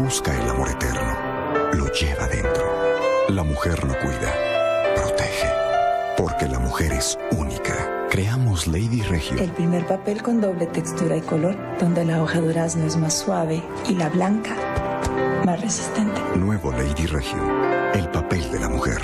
busca el amor eterno, lo lleva dentro. La mujer no cuida, protege. Porque la mujer es única. Creamos Lady Regio. El primer papel con doble textura y color, donde la hoja durazno es más suave y la blanca más resistente. Nuevo Lady Regio. El papel de la mujer.